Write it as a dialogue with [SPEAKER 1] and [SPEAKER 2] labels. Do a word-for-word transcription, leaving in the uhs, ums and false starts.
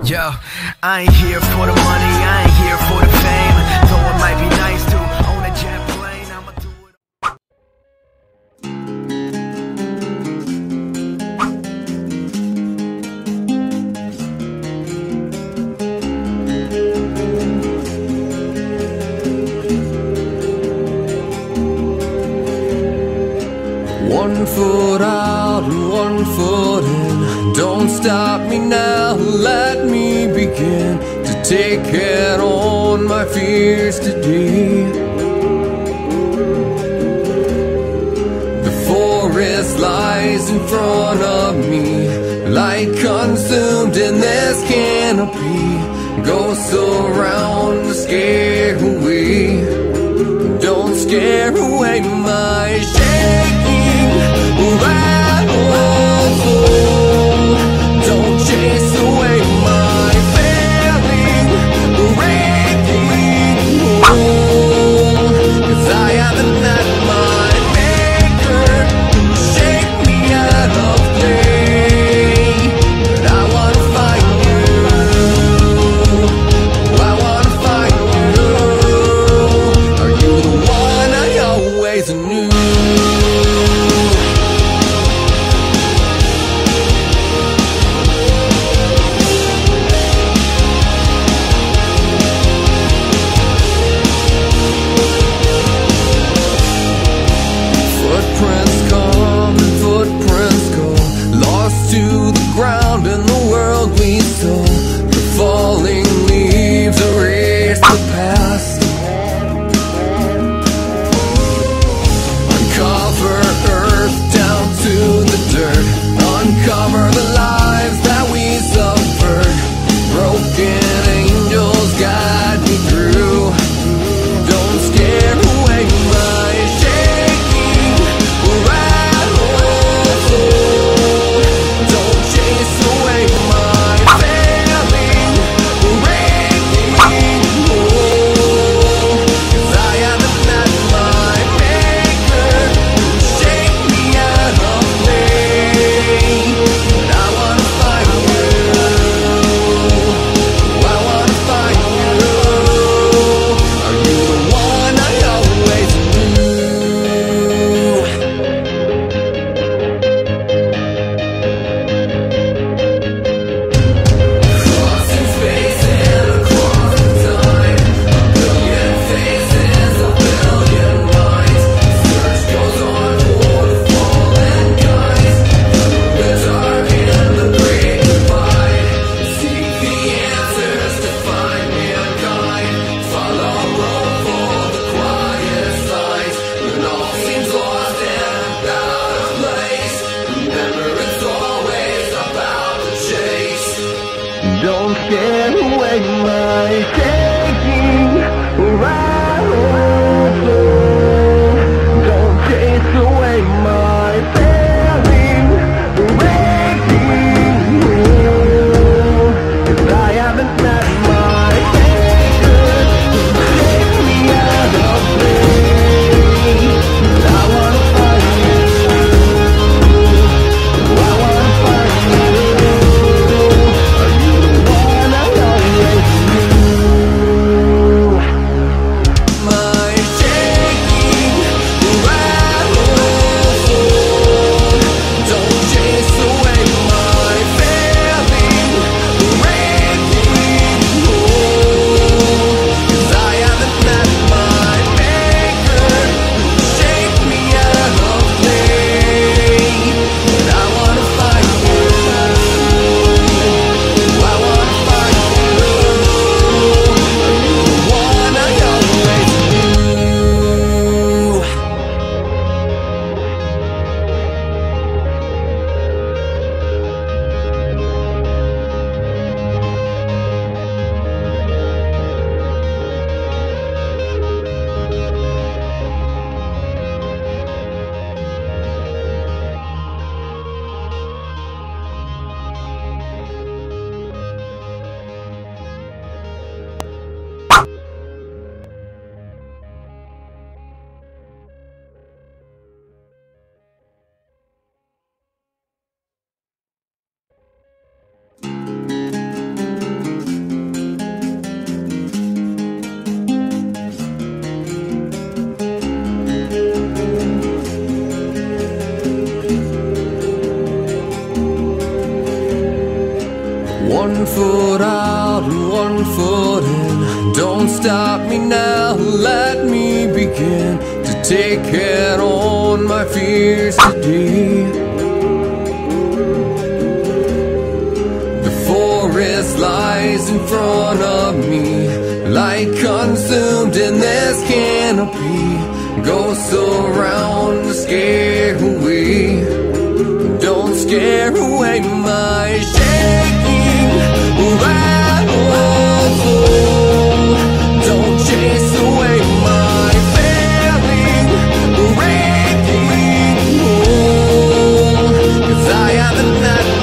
[SPEAKER 1] Yo, I ain't here for the money, I ain't here for the fame. Though it might be nice to own a jet plane, I'ma do
[SPEAKER 2] it. One foot out and one foot in. Don't stop me now, let me begin to take head on my fears today. The forest lies in front of me, light consumed in this canopy. Ghosts around to scare away. Don't scare away my shaking rattle soul. Don't chase away my failing, breaking hole. 'Cause I haven't met my maker who shake me out of play. But I wanna find you, I wanna find you. Are you the one I always knew? Footprints come and footprints go, lost to the ground in the world we saw. The falling leaves erase the past. Uncover earth down to the dirt. Uncover the lives that we suffered. Broken angels guide me through. Don't scare away my shaking rattle soul. Don't chase away my failing, breaking hole. 'Cause I haven't met my maker who shake me out of play. But I wanna find you, I wanna find you. Are you the one I always knew? Crossing space and across time, a billion faces, a billion minds. Search goes on for the fallen guys. The dark and the great divide. Seek the answers to find mankind. Follow road for the quiet signs. When all seems lost and out of place, remember it's always about the chase. Don't scare away my shaking rattle soul. Don't chase away my failing, breaking hole. 'Cause I haven't met my maker who shake me out of play. But I wanna find you, I wanna find you. Are you the one I always knew? one foot out and one foot in. Don't stop me now, let me begin to take head on my fears today. The forest lies in front of me, light consumed in this canopy. Ghosts around to scare away. Don't scare away my shaking rattle. Don't chase away my failing, breaking home. 'Cause I haven't that